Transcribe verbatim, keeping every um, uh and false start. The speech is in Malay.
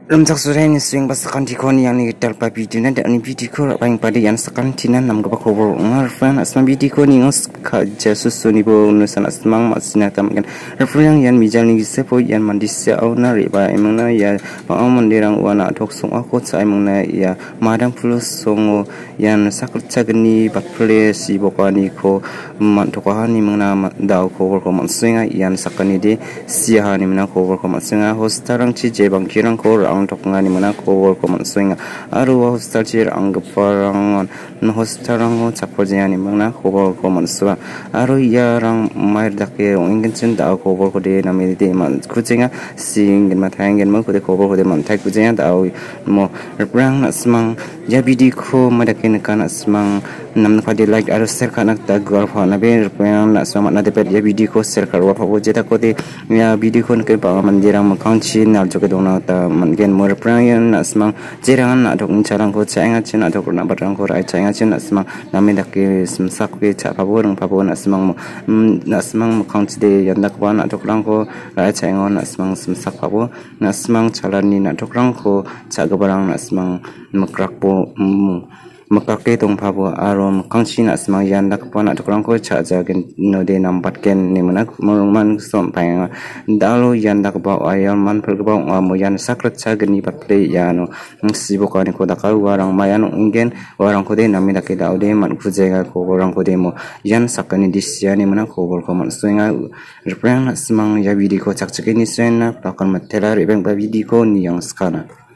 Rumsak sore ni swing pasakan tikoni yang ni talpa video na dan ni video ko paling pada yang sekan tinan nam gaba ko ngar fan asma video ko ni ngos ka jasus suni bo nusan asmang masina tam kan refreng yang mijal ni sepo yang mandis au na riba emang na ya pa mandirang wana thok song aku sa emang na ya madang plus songo yang sakut cagni bakle si bokani ko man tokani mangna dau ko ko mansinga yang sakani de siha ni mena ko ko mansinga hostarang ci je bangkirang ko untuk ngani mana ko ko mansinga aru hostar ci anggaparang no hostarang ho chaporjani mangna ko ko mansuwa aru ya rang mair dake ongin chen da ko ko de nami de man kujenga sing mathangen mo ko de ko ko de man thai kujenga da mo rang asmang ya bidi ko madakin kan asmang nam na de like aru share kana ta gor pha na be rang na asmang na de pe ya bidi ko share karwa pha bo jeta ko de ya bidi ko ke pa mandirang makang chin na joke dona ta man gen mor prang yan asmang jerang na dok charang ko chainga chin na dok na barang ko rai chainga chin asmang nami dake smsak ke cha pha bo rang pha bo na asmang na asmang makang chi de yan dak ba na dok rang ko rai chainga na asmang smsak pha bo na asmang chalani na dok rang ko cha gabarang na asmang makrak po makake tong phabo arom kangchina asmang yan dak pona tokrang ko cha ja gen no de nam pat ken ni mana man som pa dalo yan dak ba ayon man phel ba mo yan sakrat cha gen ni pat le yano sibo ka ni ko dakal warang mayan ingen warang ko de nami dak da de man khu je ga ko warang ko de mo yan sakani disya ni mana ko bol ko man suinga reprang asmang ya video ko chak chak ni sen na pakal matela rebeng ba video ko ni yang skana